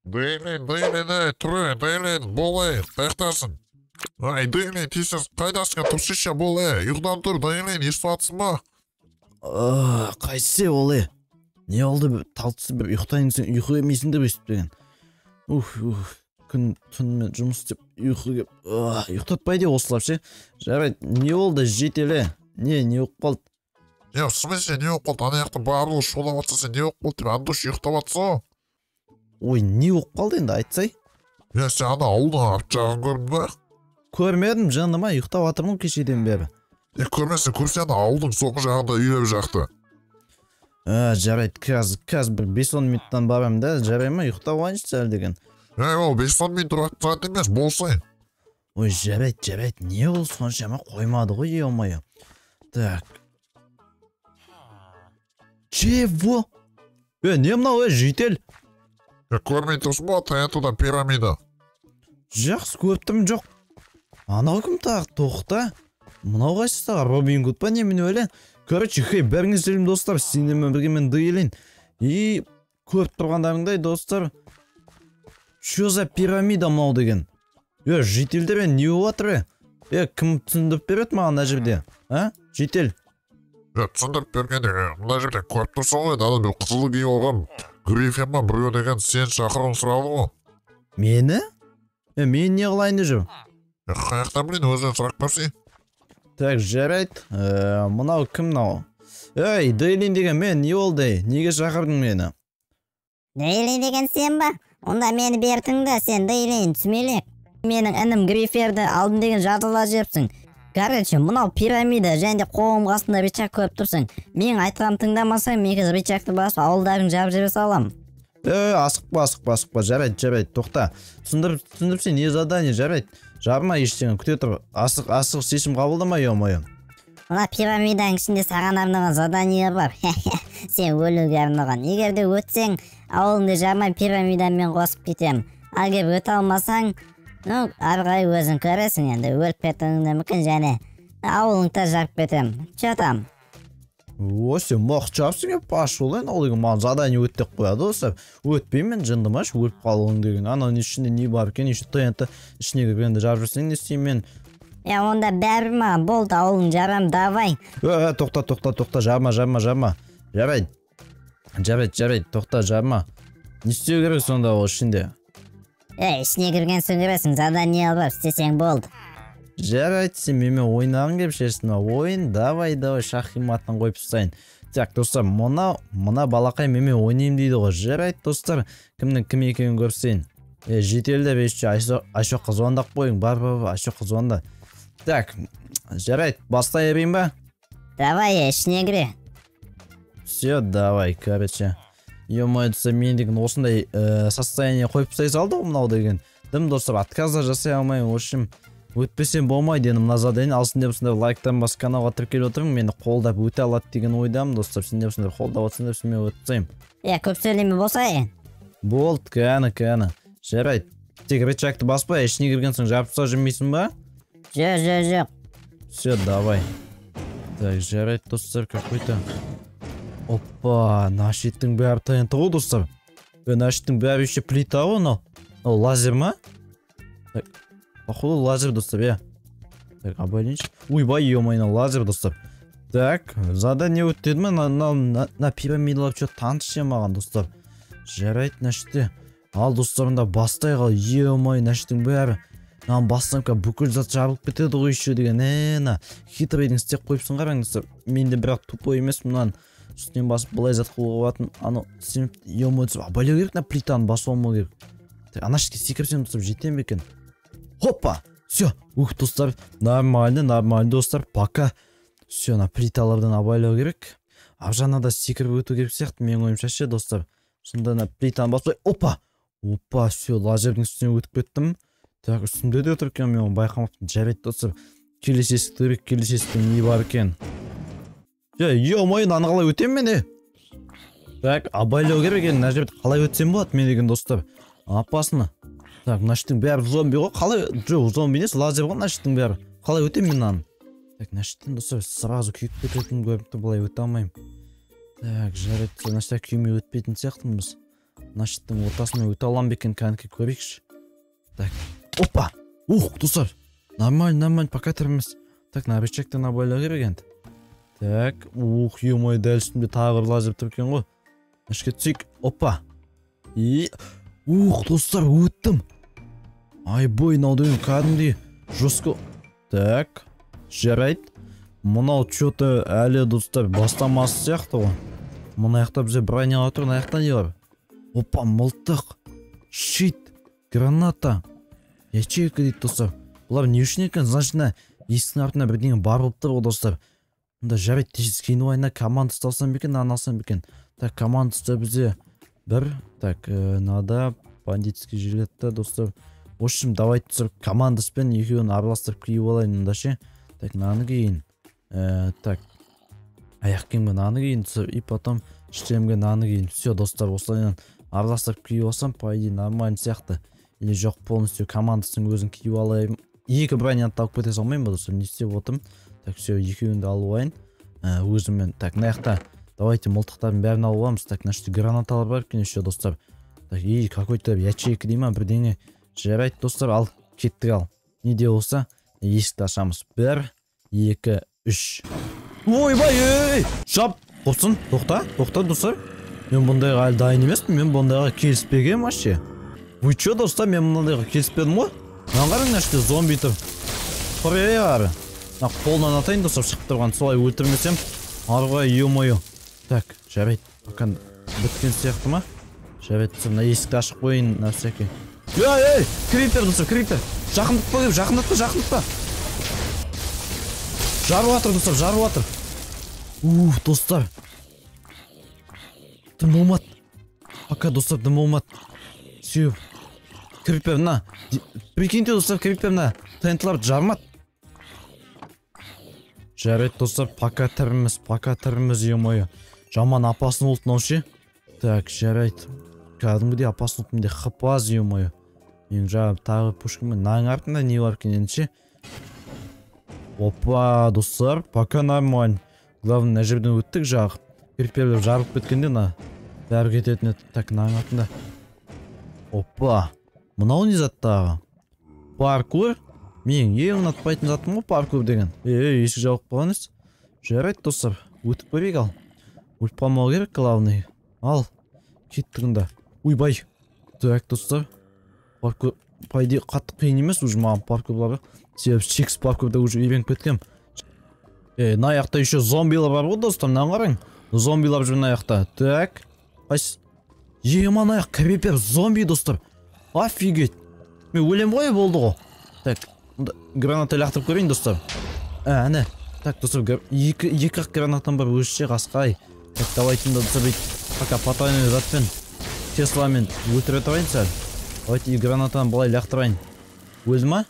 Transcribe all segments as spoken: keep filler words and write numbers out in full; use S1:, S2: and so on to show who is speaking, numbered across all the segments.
S1: Дейлин, Дейлин, ей, тұры, Дейлин, бол, ей, қаяқтасың? Ай, Дейлин, тезсіз қайдасың, тұршыша бол, ей, ұйқыдан тұр, Дейлин, естіп ба?
S2: Қайсы ол, ей? Не oldu, талтысы бір ұйықтайынсың, ұйқы емейсің деп өстіп деген. Ух, ух, күн түнімен жұмыс істеп, ұйқы кеп, ұйықтатпайды осылап ше. Жарайды, не oldu, жетелі? Не, не оқып қалды?
S1: Я, в смысле, не оқып қалды, ана яқты барлығы шулап атса, сен не оқып қалды деп, Андош ұйықтап атса?
S2: Ой, не оқып қалды енді, айтсай?
S1: Я, сен ана ауылдан ап жағын көрдің ба?
S2: Көрмедім, жаныма ұйықтап атырмын кешеден бері.
S1: E, көрмесін, көрсен ауылдың соңғы жағында үйлеп жақты.
S2: А, жарайды, қазір, қазір бір бес-он минуттан барам да, жарай ма, ұйықтап алайыншы сәл деген.
S1: Ей, ол бес-он минут тұратын сағат емес, болсайын.
S2: Ой, жарайды, жарайды, не ол соншама қоймады ғой, еумайы. Так. Чего? Е, не мынау, е, жүйтел?
S1: Е, көрмей тұрсын ба, таянтудан пирамида.
S2: Жақсы көріп жоқ. Анау кім тағы, тоқта? Мынау қайсыстағы, Робин Гуд па немен өлі? Короче, хей, бәріңіз желім достар, сендермен бірге мен Дейлин. И көріп тұрғандарыңдай достар, что за пирамида мынау деген? Е, жителдер не отыр? Е, кім түсіндіріп береді маған мына жерде? А? Жител.
S1: Е, түсіндіріп бергенде, мына жерде көріп тұрсың ғой, ана мен қызылы киіп алған Гриффин ба біреу деген сен шақыруын сұрады ғой.
S2: Мені? Е, мен не қылайын жүр?
S1: Е, қаяқтан білейін, өзінен сұрақ берсей.
S2: Так, жарайды. Мынау кім мынау? Ей, Дейлин деген мен, не oldu? Неге шақырдың мені?
S3: Дейлин деген сен ба? Онда мені бертің да, сен Дейлин, түсмелек. Менің інім Гриферді алдын деген жартыла жеріпсің. Короче, мынау пирамида, және қолым қасында Ричак көріп тұрсың. Мен айтқам тыңдамасаң, мен кез Ричакты басып, ауылдарын жабып жібе салам.
S2: Е, асықпа, асықпа, асықпа, жарайды, жарайды, тоқта. Түсіндіріп, түсіндіріп сен, не задание, жарайды. Жарма ештеңе күте тұр. Асық, асық шешім қабылдама, ё-моё.
S3: Мына пирамиданың ішінде саған арналған задание бар. Сен өлуге арналған. Егер де өтсең, ауылыңды жармай пирамидамен қосып кетем. Егер өте алмасаң, ну, арғай өзің көресің енді, өліп кетуіңді мүмкін, және ауылыңды жарып кетем. Че там?
S2: О, сен мақ жапсың еп, пашыл ең, ол деген маған задание өттек қояды, осы. Өтпеймен, жындымаш, өліп қалуың деген. Анау ішінде не бар екен, еще тнт ішіне кіргенде жарып жүрсең, не істеймін мен?
S3: Я онда бәрі ма, болды, ауылың жарам, давай.
S2: Э, тоқта, тоқта, тоқта, жарма, жарма, жарма. Жарайды. Жарайды, жарайды, тоқта, жарма. Не істеу керек сонда ол ішінде?
S3: Э, ішіне кірген соң көресің, задание алып, істесең болды.
S2: Жарайды, сен менімен ойнағың келіп шешсің, ойын, давай, давай, шахиматтан қойып тастайын. Так, достар, мына, мына балақай менімен ойнайым дейді ғой. Жарайды, достар, кімнің кім екенін көрсейін. Е, жетелдер, ешчі, Айшоққа звондап қойың, бар, бар, бар, Айшоққа звонда. Так, жарайды, бастай ерейін ба?
S3: Давай, ішіне кіре.
S2: Все, давай, короче. Ё-моё, мен деген осындай состояние қойып тастай салды ғой мынау деген. Дым, достар, отказдар жасай алмайын, в общем, өтпесем болмайды енді мына задание. Ал сендер осындай лайктан бас каналға тіркеліп отырмын, мені қолдап өте алады деген ойдамын, достар. Сендер осындай қолдап отырсыңдар, мен өтсем.
S3: Е, көп сөйлеме болса, е?
S2: Болды, кәні, кәні. Жарайды. Тек Ричакты баспай, ішіне кірген соң жабып тастап жүрмейсің ба?
S3: Жоқ, жоқ, жоқ.
S2: Все, давай. Так, жарайды, достар, какой-то. Опа, нашиттің бәрі таянты ғой, достар. Нашиттің бәрі еще плита ғой, но. Ол лазер ма? Так, походу лазер, достар, я. Так, обойденші. Уйбай, ё-моё, лазер, достар. Так, задание өттеді ме? На, на, на, на пирамидалап что таншы маған, достар. Жарайды, нашитті. Ал, достарында бастай қал, ё-моё, нашиттің бәрі. Нан бастан ка бүкіл зат жабылып кетеді ғой еще деген. Э, на, хитрейдің істеп қойыпсың қараң, достар. Мен де бірақ тупой емес мұнан. Үстінен басып былай зат қылуға болатын. Аны, сен, ё-моё, абайлау керек на плитаны басып алмау керек. Так, анашитке секірсем, достар, жетем бекен. Хоппа! Все, ух, достар, нормально, нормально, достар, пока. Все, на плиталардан абайлау керек. Ар жағына секіріп өту керек сияқты, мен ойымша ше, достар. Сонда на плитаны баспай, опа! Опа, все, лазердің үстіне өтіп кеттім. Так, үстімде де отыр екен, мен оны байқамаппын. Жарайды, достар. Келесі есікті керек, келесі есікте не бар екен. Ё-моё, аны қалай өтем мен, е? Так, абайлау керек екен, мына жерде қалай өтсем болады мен деген, достар. Апасына. Так, нашиттің бәрі зомби ғой, қалай? Жоқ, зомби емес, лазер ғой нашиттің бәрі. Қалай өтем мен аны? Так, нашиттің, достар, сразу күйіп кететін көріп тұр, былай өте алмайым. Так, жарайды, нашитта күймей өтпейтін сияқтымыз. мына шиттің ортасымен өте аламын ба екен кәдімгі көрейікші. Так, опа! Ух, достар! Нормально, нормально, пока тіріміз. Так, на рычагтан абайлау керек енді. Так, ух, ё-моё, дәл үстімде тағы бір лазер тұр екен ғой. Ішке түсейік. Опа! И, ух, достар, өттім. Айбой, мынау кәдімгідей жестко. Так, жарайды. Мынау что-то әлі достар бастамасы сияқты ғой. Мына жақта бізде броня отыр, мына жақта не бар? Опа, мылтық. Щит, граната. Ячейка дейді достар. Бұлар не үшін екен? Значит, есіктің артына бірдеңе бар болып тұр ғой достар. Мұнда жарайды, тез кейін ойына команда ұсталсам бекен, анасам бекен. Так, команда ұста бізде бір. Так, надо бандитский жилетті достар. В общем, давайте түсіріп командаспен екеуін араластырып киіп алайын мұнда ше. Так, наны кейін. Так, аяқ киімге наны кейін түсіріп, и потом штемге наны кейін. Все, достар, осылайынан араластырып киіп алсам, по идее, нормально сияқты. Или жоқ, полностью командасын өзін киіп алайын. Екі броняны тауып кете салмайын ба достар, не істеп отырмын. Так, все, екеуінді алып алайын. Өзіммен. Так, мына жақта давайте мылтықтардың бәрін алып аламыз. Так, значит, гранаталар бар екен еще достар. Так, и какой-то ячейка дей ма, бірдеңе. Жарайды достар, ал кеттік ал. Не де болса, есікті ашамыз. Бір, екі, үш. Ойбай, ей! Шап! Тоқсын, тоқта, тоқта достар. Мен бұндайға әлі дайын емеспін, мен бұндайға келіспегем вообще. Вы че достар, мен бұндайға келіспедім ғой? Наңғарың нашты зомби тұр. Құрай ары. Қолынан атайын достар, шығып тұрған, солай өлтірмесем. Арғай, ё-моё. Так, жарайды. Пока біткен сияқты ма? Жарайды, мына есікті ашық қойын, на всякий. Ей, ей, крипер достар, крипер. Жақындықпа кеп, жақындықпа, жақындықпа. Жару атыр достар, жару атыр. Уф, достар. Дым болмады. Пока достар, дым болмады. Сүйіп. Крипер, на. Прикиньте достар, крипер, на. Тентлар жармады. Жарайды достар, пока тіріміз, пока тіріміз, ё-моё. Жаман апасын ұлтын аушы. Так, жарайды. Кәдімгідей апасын ұлтымде қыпаз, ё-моё. Мен жағы тағы пушкамен наң артында не бар екен ендеше. Опа, достар, пока нормально. Главное, на жерден өттік жағы. Криперлер жарып кеткенде на бәрі кететін еді. Так, наң артында. Опа, мынау не заттағы? Паркур? Мен ең ұнатпайтын затым ғой паркур деген. Ей, есік жауып болған ес. Жарайды достар, өтіп көрейік ал. Өліп қалмау керек, главный. Ал, кеттігінде. Ойбай. Так, достар. Паркур, по идее, қатты қиын емес уже маған паркурлары. Себебі чекс паркурда уже үйреніп кеткем. Ей, на аяқта еще зомбилар бар ғой достар, мынаны қараң. Зомбилар жүр на аяқта. Так. Қайсы? Еман аяқ, крипер зомби достар. Офигеть. Мен өлем ғой болды ғой. Так, граната лақтырып көрейін достар. Ә, әне. Так, достар, екі-ақ гранатам бар өшше қасқай. Так, давайте достар, пока потайный затпен Тесламен өлтіре тұрайын сәл. Давайте и гранатаны былай лақтырайын. Өлді ма?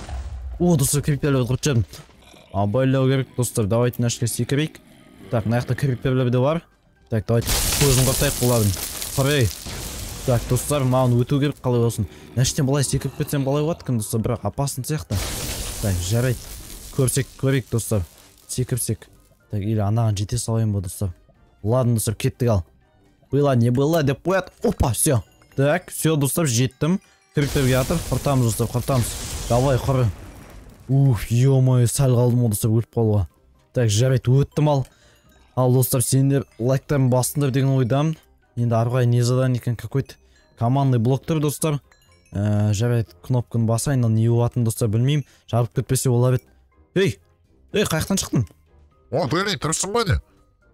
S2: О, достар, криперлер құрт жадым. Абайлау керек, достар, давайте нашқа секірейік. Так, на яқта криперлер де бар. Так, давайте көзін қыртайық бұлардың. Құрай. Так, достар, маған өту керек қалай болсын. Нәштен былай секіріп кетсем былай болады кім, достар, бірақ апасын сияқты. Так, жарайды. Көрсек, көрейік, достар. Секірсек. Так, или анаған жете салайын ба, достар. Ладно, достар, кеттік ал. Было, не было, деп қояды. Опа, все. Так, все, достар, жеттім. Криптерге атыр, құртамыз, достар, құртамыз. Давай, құры. Уф, ё-моё, сәл қалдым ол, достар, өліп қалуға. Так, жарайды, өттім ал. Ал, достар, сендер лайктарын басыңдар деген ойдамын. Енді арғай не задание екен, какой-то командный блоктыр, достар. Жарайды, кнопканы басайын, ал не болатын, достар, білмеймін. Жарып кетпесе олар еді. Ей, ей, қаяқтан шықтың?
S1: О, Дэнни, тұрсың ба не?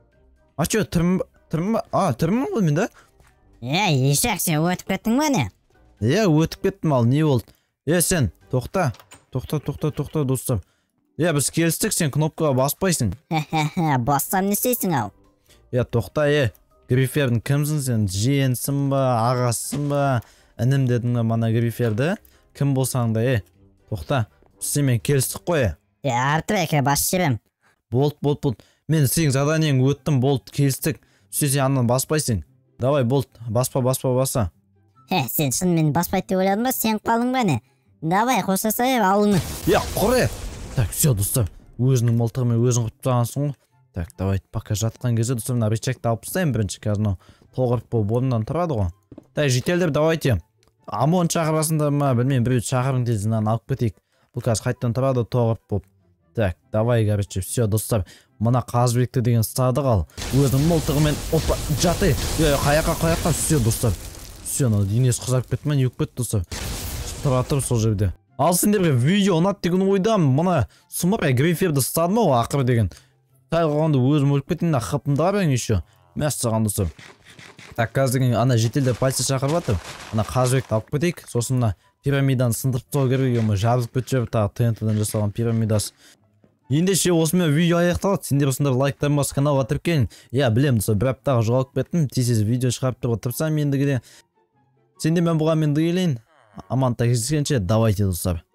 S2: А че, түрім ба? А, түрімін ғой мен да?
S3: Ей, ешек, сен өтіп кеттің ба не?
S2: Е, өтіп кеттім ал, не болды? Е, сен, тоқта. Тоқта, тоқта, тоқта, достар. Е, біз келістік, сен кнопкаға баспайсың.
S3: Хе-хе-хе, бассам не істейсің ау?
S2: Е, тоқта, е. Грифердің кімсің сен? Жиенсің ба, ағасың ба? Інім дедің ба мана Гриферді? Кім болсаң да, е? Тоқта, семен келістік қой, е?
S3: Е, Артбек, бас жібем.
S2: Болт, болт, болт. Мен сен заданиең өттім, болт, келістік. Сөйсе аннан баспайсың. Давай, болт, баспа, баспа, баса.
S3: Хе, сен шынымен баспайды деп ойладың ба, сен қалың ба не? Давай, қоштасайық, алыңы.
S2: Е, құре! Так, все, достар, өзінің мылтығымен өзің құртып тағансың ғой. Так, давай, пока жатқан кезде достар, мына рычагты алып тастайын бірінші, қазір толғырып болып орнынан тұрады ғой. Так, жителдер, давайте. Амон шақырасыңдар ма, білмеймін, біреу шақырың тезінен алып кетейік. Бұл қазір қайттан тұрады тоғырып болып. Так, давай, короче, все, достар. Мына Қазыбекті деген садық ал. Өзінің мылтығымен, опа, жаты. Қаяққа, қаяққа, все, достар. Все, денесі қызарып кетті ме, не өкпет, достар. Тұра тұр сол жерде. Ал сендерге видео ұнат деген ойдам. Мына сұмыр гриферді стадым ау ақыр деген. Сәл қалғанда өзім өліп кетейін, қыпымдыға берің еще. Мәс саған достар. Так, қазір ана жителдер полиция шақырып жатыр. Ана Қазыбекті алып кетейік. Сосын мына пирамиданы сындырып тастау керек, ема жазып кетіп тағы ТНТ-дан жасалған пирамидасы. Ендеше осымен видео аяқталды. Сендер осындар лайктан бас каналға тіркелін. Я білем, достар, бір аптаға жоғалып кеттім. Тез видео шығарып тұрып отырсам ендігіде. Сендер мен бұған мен дегелейін. Аман так кездескенше, давайте, достар.